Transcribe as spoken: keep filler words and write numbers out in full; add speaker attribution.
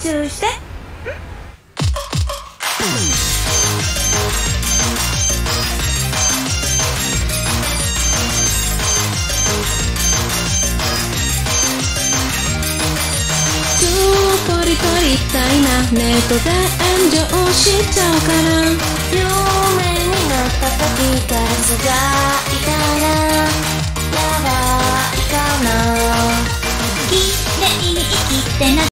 Speaker 1: 中して。
Speaker 2: 取り取りたいな、ネットで炎上しちゃうから。
Speaker 1: 有名になった時からすがいたらやばいかな。綺麗に生きてな